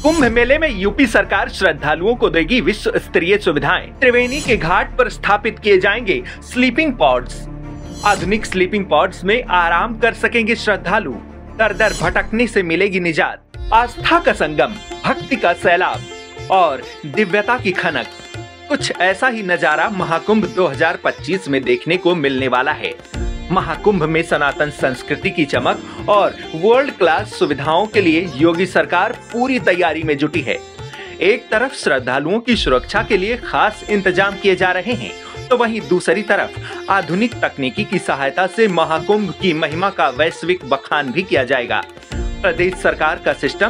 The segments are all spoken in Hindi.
कुंभ मेले में यूपी सरकार श्रद्धालुओं को देगी विश्व स्तरीय सुविधाएं। त्रिवेणी के घाट पर स्थापित किए जाएंगे स्लीपिंग पॉड्स। आधुनिक स्लीपिंग पॉड्स में आराम कर सकेंगे श्रद्धालु। दर दर भटकने से मिलेगी निजात। आस्था का संगम, भक्ति का सैलाब और दिव्यता की खनक, कुछ ऐसा ही नजारा महाकुंभ 2025 में देखने को मिलने वाला है। महाकुंभ में सनातन संस्कृति की चमक और वर्ल्ड क्लास सुविधाओं के लिए योगी सरकार पूरी तैयारी में जुटी है। एक तरफ श्रद्धालुओं की सुरक्षा के लिए खास इंतजाम किए जा रहे हैं, तो वहीं दूसरी तरफ आधुनिक तकनीकी की सहायता से महाकुंभ की महिमा का वैश्विक बखान भी किया जाएगा। प्रदेश सरकार का सिस्टम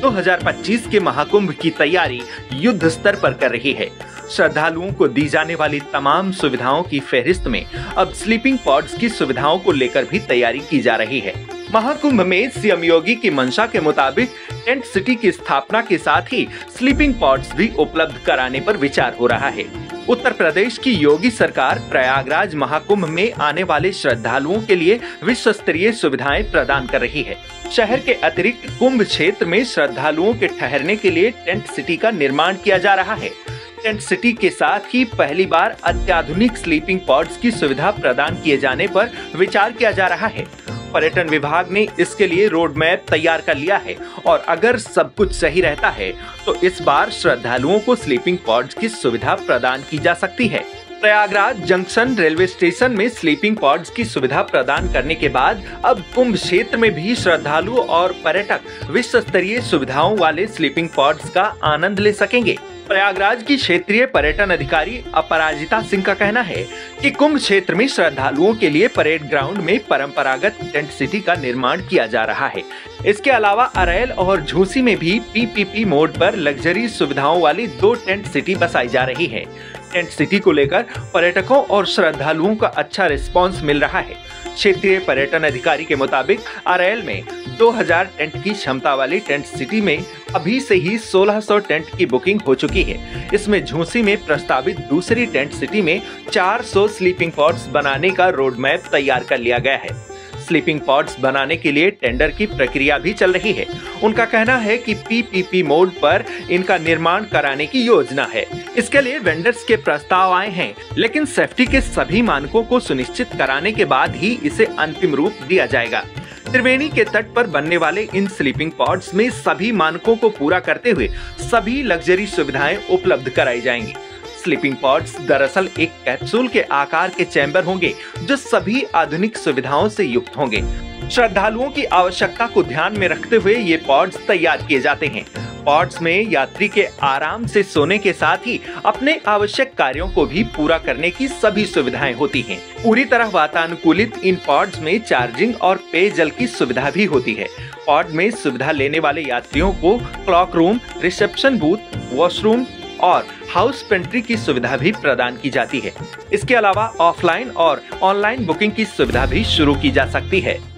2025 के महाकुंभ की तैयारी युद्ध स्तर पर कर रही है। श्रद्धालुओं को दी जाने वाली तमाम सुविधाओं की फहरिस्त में अब स्लीपिंग पॉड्स की सुविधाओं को लेकर भी तैयारी की जा रही है। महाकुंभ में सीएम योगी की मंशा के मुताबिक टेंट सिटी की स्थापना के साथ ही स्लीपिंग पॉड्स भी उपलब्ध कराने पर विचार हो रहा है। उत्तर प्रदेश की योगी सरकार प्रयागराज महाकुंभ में आने वाले श्रद्धालुओं के लिए विश्व स्तरीय सुविधाएं प्रदान कर रही है। शहर के अतिरिक्त कुंभ क्षेत्र में श्रद्धालुओं के ठहरने के लिए टेंट सिटी का निर्माण किया जा रहा है। टेंट सिटी के साथ ही पहली बार अत्याधुनिक स्लीपिंग पॉड्स की सुविधा प्रदान किए जाने पर विचार किया जा रहा है। पर्यटन विभाग ने इसके लिए रोड मैप तैयार कर लिया है और अगर सब कुछ सही रहता है तो इस बार श्रद्धालुओं को स्लीपिंग पॉड्स की सुविधा प्रदान की जा सकती है। प्रयागराज जंक्शन रेलवे स्टेशन में स्लीपिंग पॉड्स की सुविधा प्रदान करने के बाद अब कुंभ क्षेत्र में भी श्रद्धालु और पर्यटक विश्व स्तरीय सुविधाओं वाले स्लीपिंग पॉड्स का आनंद ले सकेंगे। प्रयागराज की क्षेत्रीय पर्यटन अधिकारी अपराजिता सिंह का कहना है कि कुंभ क्षेत्र में श्रद्धालुओं के लिए परेड ग्राउंड में परंपरागत टेंट सिटी का निर्माण किया जा रहा है। इसके अलावा अरैल और झूसी में भी पीपीपी मोड पर लग्जरी सुविधाओं वाली 2 टेंट सिटी बसाई जा रही है। टेंट सिटी को लेकर पर्यटकों और श्रद्धालुओं का अच्छा रिस्पांस मिल रहा है। क्षेत्रीय पर्यटन अधिकारी के मुताबिक अरैल में 2000 टेंट की क्षमता वाली टेंट सिटी में अभी से ही 1600 टेंट की बुकिंग हो चुकी है। इसमें झूसी में प्रस्तावित दूसरी टेंट सिटी में 400 स्लीपिंग पॉड्स बनाने का रोड मैप तैयार कर लिया गया है। स्लीपिंग पॉड्स बनाने के लिए टेंडर की प्रक्रिया भी चल रही है। उनका कहना है कि पीपीपी मोड पर इनका निर्माण कराने की योजना है। इसके लिए वेंडर्स के प्रस्ताव आए हैं, लेकिन सेफ्टी के सभी मानकों को सुनिश्चित कराने के बाद ही इसे अंतिम रूप दिया जाएगा। त्रिवेणी के तट पर बनने वाले इन स्लीपिंग पॉड्स में सभी मानकों को पूरा करते हुए सभी लग्जरी सुविधाएं उपलब्ध कराई जाएंगी। स्लीपिंग पॉड्स दरअसल एक कैप्सूल के आकार के चैम्बर होंगे जो सभी आधुनिक सुविधाओं से युक्त होंगे। श्रद्धालुओं की आवश्यकता को ध्यान में रखते हुए ये पॉड्स तैयार किए जाते हैं। पॉड्स में यात्री के आराम से सोने के साथ ही अपने आवश्यक कार्यों को भी पूरा करने की सभी सुविधाएं होती हैं। पूरी तरह वातानुकूलित इन पॉड्स में चार्जिंग और पेयजल की सुविधा भी होती है। पॉड में सुविधा लेने वाले यात्रियों को cloak room, reception booth, washroom और हाउस पेंट्री की सुविधा भी प्रदान की जाती है। इसके अलावा ऑफलाइन और ऑनलाइन बुकिंग की सुविधा भी शुरू की जा सकती है।